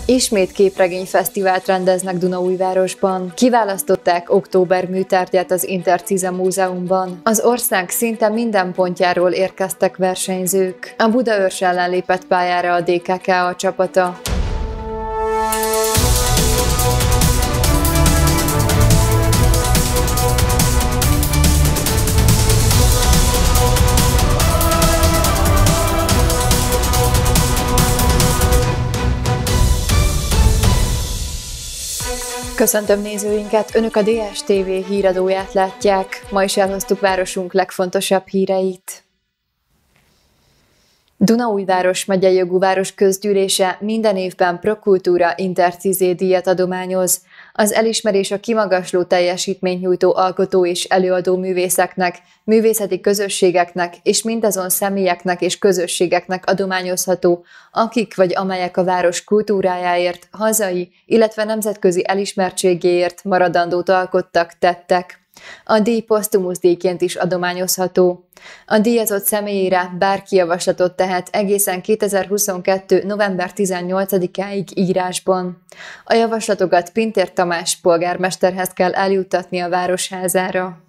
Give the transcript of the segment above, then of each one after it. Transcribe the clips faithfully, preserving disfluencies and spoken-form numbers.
Ismét képregényfesztivált rendeznek Dunaújvárosban. Kiválasztották október műtárgyát az Intercize Múzeumban. Az ország szinte minden pontjáról érkeztek versenyzők. A Budaörs ellen lépett pályára a dé ká ká á csapata. Köszöntöm nézőinket! Önök a dé es té vé híradóját látják. Ma is elhoztuk városunk legfontosabb híreit. Dunaújváros megyei jogú város közgyűlése minden évben Pro Cultura Intercize díjat adományoz. Az elismerés a kimagasló teljesítményt nyújtó alkotó és előadó művészeknek, művészeti közösségeknek és mindazon személyeknek és közösségeknek adományozható, akik vagy amelyek a város kultúrájáért, hazai, illetve nemzetközi elismertségéért maradandót alkottak, tettek. A díj posztumusz díjként is adományozható. A díjazott személyére bárki javaslatot tehet egészen kétezer-huszonkettő. november tizennyolcadikáig írásban. A javaslatokat Pintér Tamás polgármesterhez kell eljuttatni a városházára.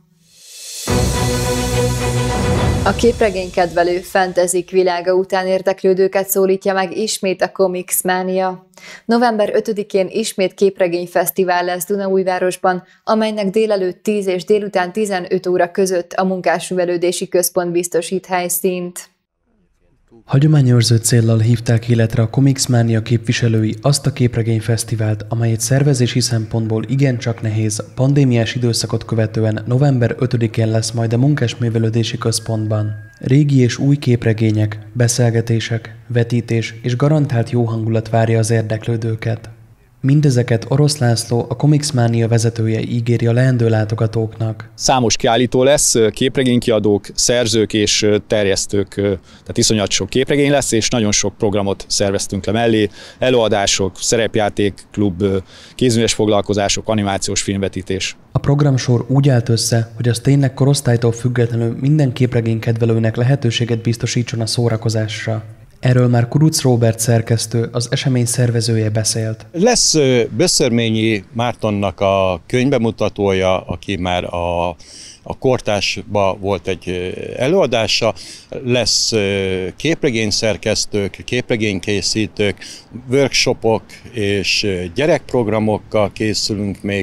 A képregénykedvelő fantasy világa után érdeklődőket szólítja meg ismét a Comics Mania. november ötödikén ismét képregényfesztivál lesz Dunaújvárosban, amelynek délelőtt tíz és délután tizenöt óra között a Munkásművelődési Központ biztosít helyszínt. Hagyományőrző céllal hívták életre a Comics Mania képviselői azt a képregényfesztivált, amelyet szervezési szempontból igencsak nehéz, pandémiás időszakot követően november ötödikén lesz majd a Munkásművelődési Központban. Régi és új képregények, beszélgetések, vetítés és garantált jó hangulat várja az érdeklődőket. Mindezeket Orosz László, a Comics Mania vezetője ígéri a leendő látogatóknak. Számos kiállító lesz, képregénykiadók, szerzők és terjesztők, tehát iszonyat sok képregény lesz, és nagyon sok programot szerveztünk le mellé, előadások, szerepjátékklub, kézműves foglalkozások, animációs filmvetítés. A programsor úgy állt össze, hogy az tényleg korosztálytól függetlenül minden képregénykedvelőnek lehetőséget biztosítson a szórakozásra. Erről már Kuruc Róbert szerkesztő, az esemény szervezője beszélt. Lesz Böszörményi Mártonnak a könyvbemutatója, aki már a, a Kortársban volt egy előadása, lesz képregényszerkesztők, képregénykészítők, workshopok és gyerekprogramokkal készülünk még.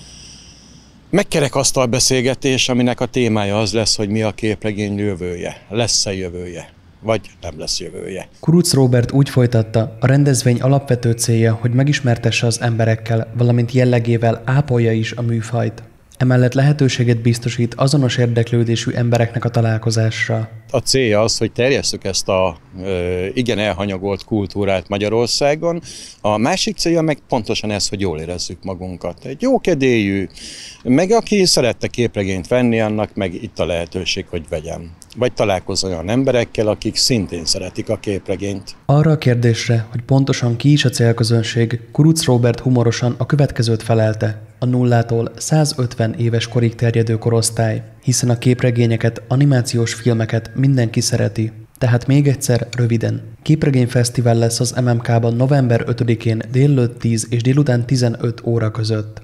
Megkerekasztal beszélgetés, aminek a témája az lesz, hogy mi a képregény jövője, lesz-e jövője, vagy nem lesz jövője. Kuruc Róbert úgy folytatta, a rendezvény alapvető célja, hogy megismertesse az emberekkel, valamint jellegével ápolja is a műfajt. Emellett lehetőséget biztosít azonos érdeklődésű embereknek a találkozásra. A célja az, hogy terjesszük ezt a ö, igen elhanyagolt kultúrát Magyarországon. A másik célja meg pontosan ez, hogy jól érezzük magunkat. Egy jókedélyű, meg aki szerette képregényt venni, annak meg itt a lehetőség, hogy vegyem. Vagy találkozzon olyan emberekkel, akik szintén szeretik a képregényt. Arra a kérdésre, hogy pontosan ki is a célközönség, Kuruc Róbert humorosan a következőt felelte. A nullától százötven éves korig terjedő korosztály, hiszen a képregényeket, animációs filmeket mindenki szereti. Tehát még egyszer, röviden. Képregényfesztivál lesz az em em ká-ban november ötödikén délelőtt tíz és délután tizenöt óra között.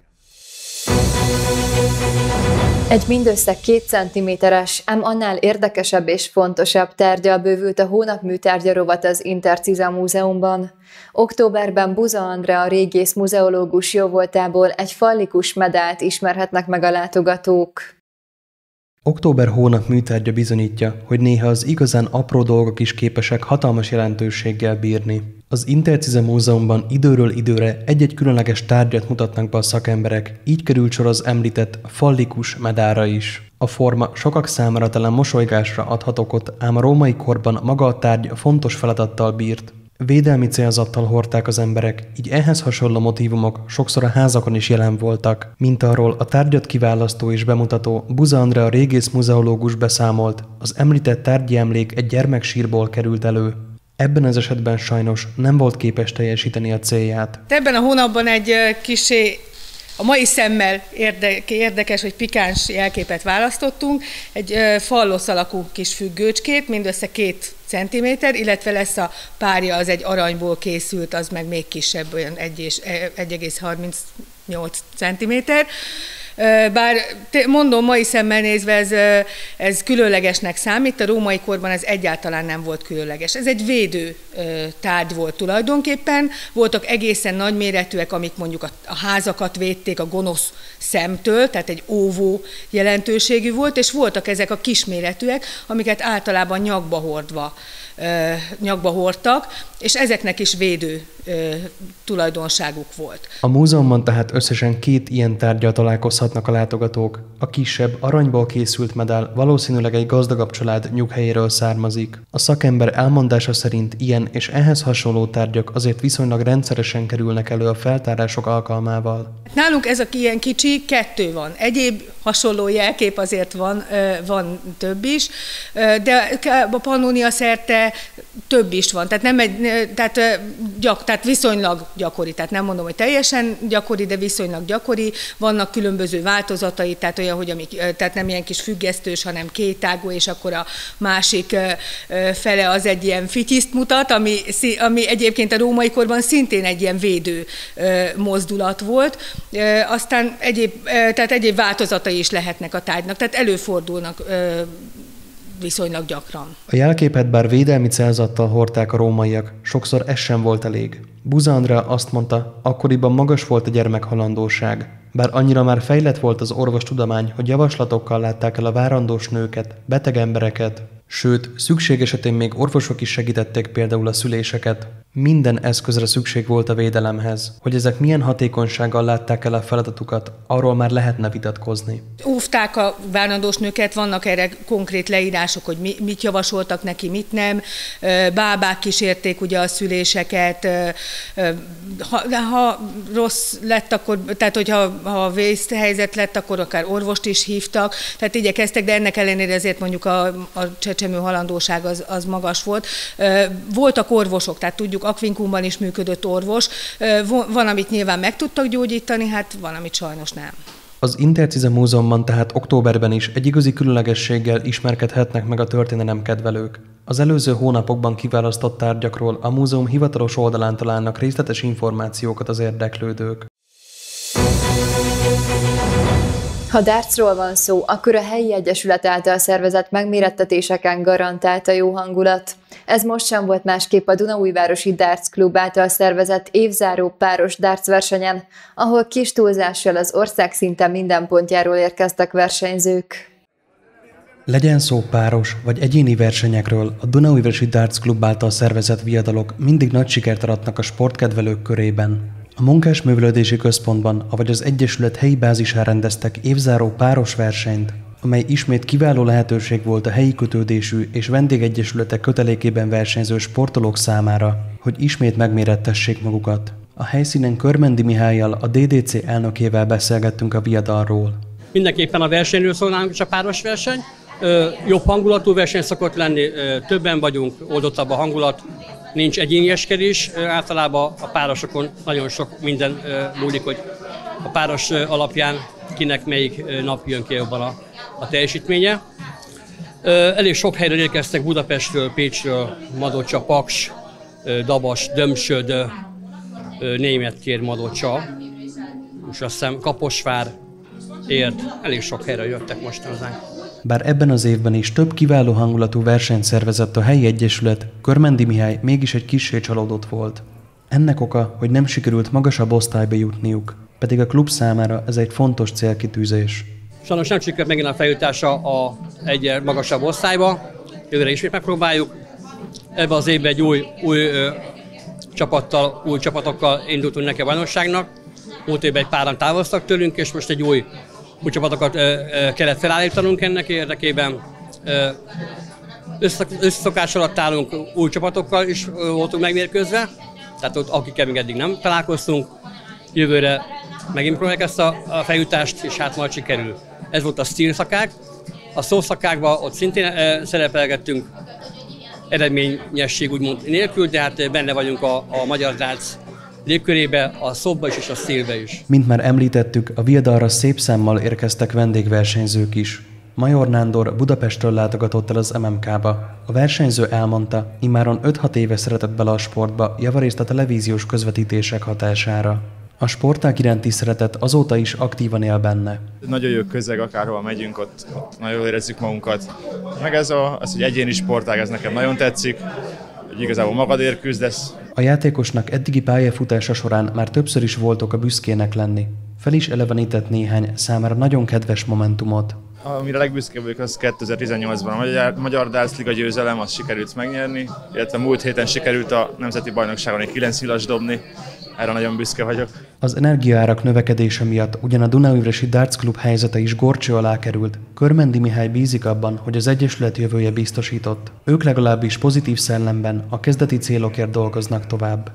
Egy mindössze két centiméteres, ám annál érdekesebb és fontosabb tárggyal bővült a hónap műtárgya rovat az Intercize Múzeumban. Októberben Buza Andrea régész muzeológus jóvoltából egy fallikus medált ismerhetnek meg a látogatók. Október hónap műtárgya bizonyítja, hogy néha az igazán apró dolgok is képesek hatalmas jelentőséggel bírni. Az Intercize Múzeumban időről időre egy-egy különleges tárgyat mutatnak be a szakemberek, így került sor az említett fallikus medálra is. A forma sokak számára talán mosolygásra adhat okot, ám a római korban maga a tárgy fontos feladattal bírt. Védelmi célzattal hordták az emberek, így ehhez hasonló motívumok sokszor a házakon is jelen voltak. Mint arról a tárgyat kiválasztó és bemutató Buza Andrea régész muzeológus beszámolt, az említett tárgyi emlék egy gyermeksírból került elő. Ebben az esetben sajnos nem volt képes teljesíteni a célját. Ebben a hónapban egy kissé A mai szemmel érdekes, hogy pikáns jelképet választottunk, egy fallosz alakú kis függőcskét, mindössze két centiméter, illetve lesz a párja, az egy aranyból készült, az meg még kisebb, olyan egy egész harmincnyolc centiméter. Bár mondom, mai szemmel nézve ez, ez különlegesnek számít, a római korban ez egyáltalán nem volt különleges. Ez egy védő tárgy volt tulajdonképpen, voltak egészen nagyméretűek, amik mondjuk a, a házakat védték a gonosz szemtől, tehát egy óvó jelentőségű volt, és voltak ezek a kisméretűek, amiket általában nyakba hordva nyakba hordtak, és ezeknek is védő ö, tulajdonságuk volt. A múzeumban tehát összesen két ilyen tárggyal találkozhatnak a látogatók. A kisebb, aranyból készült medál valószínűleg egy gazdagabb család nyughelyéről származik. A szakember elmondása szerint ilyen és ehhez hasonló tárgyak azért viszonylag rendszeresen kerülnek elő a feltárások alkalmával. Nálunk ez a ilyen kicsi, kettő van. Egyéb hasonló jelkép azért van, van több is, de a Pannonia szerte több is van. Tehát, nem egy, tehát, gyak, tehát viszonylag gyakori, tehát nem mondom, hogy teljesen gyakori, de viszonylag gyakori. Vannak különböző változatai, tehát olyan, hogy amik, tehát nem ilyen kis függesztős, hanem kétágú, és akkor a másik fele az egy ilyen fityiszt mutat, ami, ami egyébként a római korban szintén egy ilyen védő mozdulat volt. Aztán egyéb, tehát egyéb változatai is lehetnek a tárgynak, tehát előfordulnak viszonylag gyakran. A jelképet bár védelmi célzattal hordták a rómaiak, sokszor ez sem volt elég. Buza Andrea azt mondta, akkoriban magas volt a gyermekhalandóság. Bár annyira már fejlett volt az orvostudomány, hogy javaslatokkal látták el a várandós nőket, beteg embereket, sőt, szükség esetén még orvosok is segítették például a szüléseket. Minden eszközre szükség volt a védelemhez. Hogy ezek milyen hatékonysággal látták el a feladatukat, arról már lehetne vitatkozni. Óvták a várandós nőket, vannak erre konkrét leírások, hogy mi, mit javasoltak neki, mit nem. Bábák kísérték ugye a szüléseket. Ha, ha rossz lett, akkor, tehát hogyha ha vészhelyzet lett, akkor akár orvost is hívtak. Tehát igyekeztek, de ennek ellenére azért mondjuk a, a csecsemő halandóság az, az magas volt. Voltak orvosok, tehát tudjuk, Aquincumban is működött orvos. Van, amit nyilván meg tudtak gyógyítani, hát van, amit sajnos nem. Az Intercize Múzeumban tehát októberben is egy igazi különlegességgel ismerkedhetnek meg a történelem kedvelők. Az előző hónapokban kiválasztott tárgyakról a múzeum hivatalos oldalán találnak részletes információkat az érdeklődők. Ha dartsról van szó, akkor a helyi egyesület által szervezett megmérettetéseken garantált a jó hangulat. Ez most sem volt másképp a Dunaújvárosi Darts Klub által szervezett évzáró páros darts versenyen, ahol kis túlzással az ország szinte minden pontjáról érkeztek versenyzők. Legyen szó páros vagy egyéni versenyekről, a Dunaújvárosi Darts Klub által szervezett viadalok mindig nagy sikert aratnak a sportkedvelők körében. A Munkásművelődési Központban, avagy az Egyesület helyi bázisán rendeztek évzáró páros versenyt, amely ismét kiváló lehetőség volt a helyi kötődésű és vendégegyesületek kötelékében versenyző sportolók számára, hogy ismét megmérettessék magukat. A helyszínen Körmendi Mihállyal, a dé dé cé elnökével beszélgettünk a viadalról. Mindenképpen a versenyről szólnánk, és a páros verseny. Jobb hangulatú verseny szokott lenni, többen vagyunk, oldottabb a hangulat. Nincs egyénieskedés, általában a párosokon nagyon sok minden múlik, hogy a páros alapján kinek melyik nap jön ki jobban a, a teljesítménye. Elég sok helyről érkeztek Budapestről, Pécsről, Madocsa, Paks, Dabas, Dömsöd, Németkér, Madocsa, és azt hiszem Kaposvár, Érd, elég sok helyről jöttek most hozzánk. Bár ebben az évben is több kiváló hangulatú versenyt szervezett a helyi egyesület, Körmendi Mihály mégis egy kissé csalódott volt. Ennek oka, hogy nem sikerült magasabb osztályba jutniuk, pedig a klub számára ez egy fontos célkitűzés. Sajnos nem sikerült megint a feljutása a egy magasabb osztályba, jövőre ismét megpróbáljuk. Ebben az évben egy új, új ö, csapattal, új csapatokkal indultunk neki a bajnokságnak. Múlt évben egy páran távoztak tőlünk, és most egy új új csapatokat ö, ö, kellett felállítanunk ennek érdekében. Összeszokás alatt állunk, új csapatokkal is ö, voltunk megmérkőzve, tehát ott akikkel még eddig nem találkoztunk. Jövőre megint próbáljuk ezt a, a feljutást, és hát majd sikerül. Ez volt a stíl szakák. A szó szakákban ott szintén ö, szerepelgettünk, eredményesség úgymond nélkül, de hát benne vagyunk a, a magyar darts légkörébe, a szobba is és a szélbe is. Mint már említettük, a viadalra szép számmal érkeztek vendégversenyzők is. Major Nándor Budapestről látogatott el az em em ká-ba. A versenyző elmondta, immáron öt-hat éve szeretett bele a sportba, javarészt a televíziós közvetítések hatására. A sportág iránti szeretet azóta is aktívan él benne. Nagyon jó közeg, akárhol megyünk, ott, ott nagyon jól érezzük magunkat. Meg ez a, az, hogy egyéni sportág, ez nekem nagyon tetszik, hogy igazából magadért küzdesz. A játékosnak eddigi pályafutása során már többször is volt oka büszkének lenni. Fel is elevenített néhány számára nagyon kedves momentumot. Amire legbüszkébb vagyok, az kétezer-tizennyolcban a Magyar, Magyar Dárcliga győzelem, azt sikerült megnyerni, illetve múlt héten sikerült a Nemzeti Bajnokságon egy kilenc hilas dobni. Erre nagyon büszke vagyok. Az energiaárak növekedése miatt ugyan a Dunaújvárosi Darts Klub helyzete is górcső alá került. Körmendi Mihály bízik abban, hogy az egyesület jövője biztosított. Ők legalábbis pozitív szellemben a kezdeti célokért dolgoznak tovább.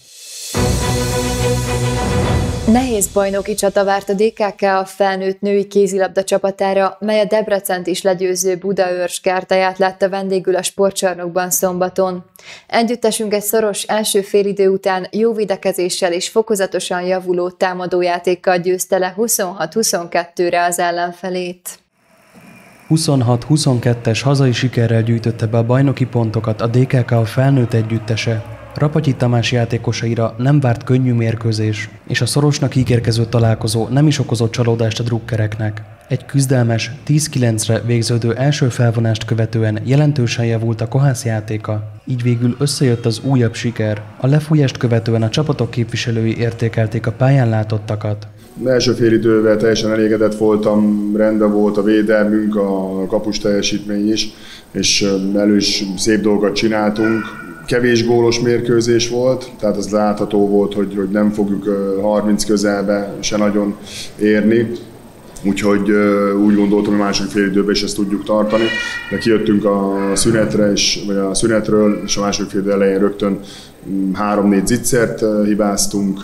Nehéz bajnoki csata várt a dé ká ká a felnőtt női kézilabda csapatára, mely a Debrecent is legyőző Budaörs Kártáját látta vendégül a sportcsarnokban szombaton. Együttesünk egy szoros első félidő után jó védekezéssel és fokozatosan javuló támadójátékkal győzte le huszonhat huszonkettőre az ellenfelét. huszonhat huszonkettes hazai sikerrel gyűjtötte be a bajnoki pontokat a dé ká ká a felnőtt együttese. Rapatyi Tamás játékosaira nem várt könnyű mérkőzés, és a szorosnak ígérkező találkozó nem is okozott csalódást a drukkereknek. Egy küzdelmes, tíz kilencre végződő első felvonást követően jelentősen javult a kohász játéka, így végül összejött az újabb siker. A lefújást követően a csapatok képviselői értékelték a pályán látottakat. Az első félidővel teljesen elégedett voltam, rendben volt a védelmünk, a kapus teljesítmény is, és elő is szép dolgokat csináltunk. Kevés gólos mérkőzés volt, tehát az látható volt, hogy, hogy nem fogjuk harminc közelbe se nagyon érni. Úgyhogy úgy gondoltam, hogy a második fél időben is ezt tudjuk tartani, de kijöttünk a szünetre, és, vagy a szünetről, és a második fél idő elején rögtön három-négy zicsert hibáztunk,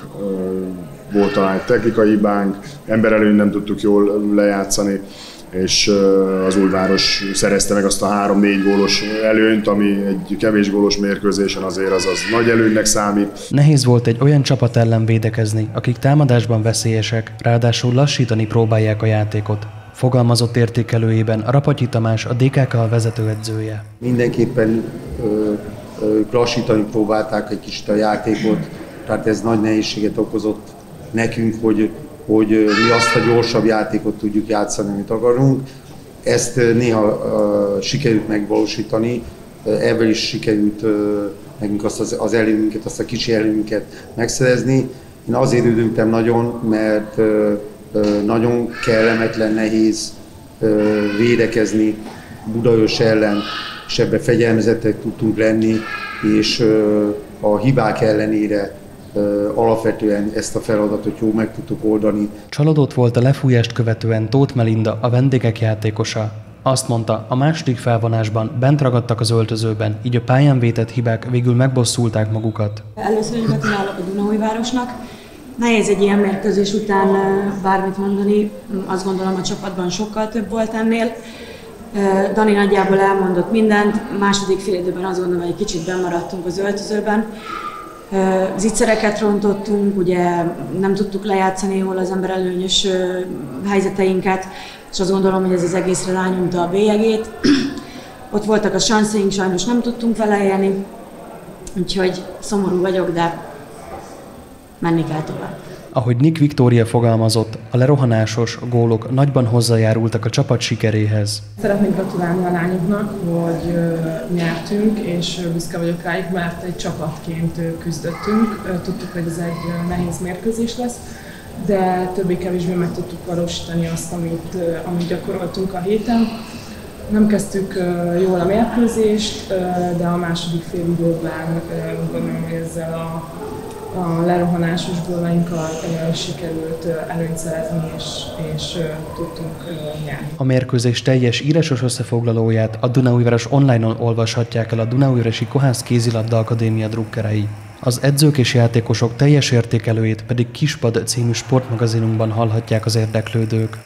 volt talán egy technikai hibánk, emberelőnyt nem tudtuk jól lejátszani, és az Újváros szerezte meg azt a három-négy gólos előnyt, ami egy kevés gólos mérkőzésen azért az, az nagy előnynek számít. Nehéz volt egy olyan csapat ellen védekezni, akik támadásban veszélyesek, ráadásul lassítani próbálják a játékot. Fogalmazott értékelőjében Rapatyi Tamás, a dé ká ká vezetőedzője. Mindenképpen ö, ö, lassítani próbálták egy kicsit a játékot, tehát ez nagy nehézséget okozott nekünk, hogy hogy mi azt a gyorsabb játékot tudjuk játszani, amit akarunk. Ezt néha uh, sikerült megvalósítani, uh, ebből is sikerült uh, nekünk azt az, az előnyünket, azt a kicsi előnyünket megszerezni. Én azért örültem nagyon, mert uh, uh, nagyon kellemetlen, nehéz uh, védekezni Budaörs ellen, és ebben fegyelmezettek tudtunk lenni, és uh, a hibák ellenére alapvetően ezt a feladatot jól meg tudtuk oldani. Csalódott volt a lefújást követően Tóth Melinda, a vendégek játékosa. Azt mondta, a második felvonásban bent ragadtak az öltözőben, így a pályán vétett hibák végül megbosszulták magukat. Először is gratulálok a Dunaújvárosnak. Nehéz egy ilyen mérkőzés után bármit mondani, azt gondolom a csapatban sokkal több volt ennél. Dani nagyjából elmondott mindent, második fél időben azt gondolom, hogy egy kicsit bemaradtunk az öltözőben. Zicsereket rontottunk, ugye nem tudtuk lejátszani jól az emberelőnyös helyzeteinket, és azt gondolom, hogy ez az egészre rányomta a bélyegét. Ott voltak a sanszeink, sajnos nem tudtunk vele élni, úgyhogy szomorú vagyok, de menni kell tovább. Ahogy Nick Viktória fogalmazott, a lerohanásos gólok nagyban hozzájárultak a csapat sikeréhez. Szeretnék gratulálni a lányoknak, hogy nyertünk, és büszke vagyok rájuk, mert egy csapatként küzdöttünk. Tudtuk, hogy ez egy nehéz mérkőzés lesz, de többé-kevésbé meg tudtuk valósítani azt, amit, amit gyakoroltunk a héten. Nem kezdtük jól a mérkőzést, de a második fél időben gondolom, hogy ezzel a a lerohanásos gólainkkal sikerült előnyt szerezni, és, és tudtunk nyerni. A mérkőzés teljes írásos összefoglalóját a Dunaújváros online-on olvashatják el a Dunaújvárosi Kohász Kézilabda Akadémia drukkerei. Az edzők és játékosok teljes értékelőjét pedig Kispad című sportmagazinunkban hallhatják az érdeklődők.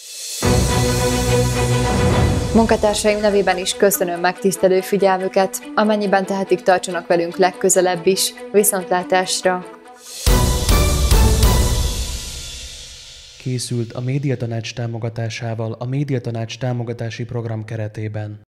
Munkatársaim nevében is köszönöm megtisztelő figyelmüket, amennyiben tehetik, tartsanak velünk legközelebb is. Viszontlátásra! készült a Médiatanács támogatásával a Médiatanács támogatási program keretében.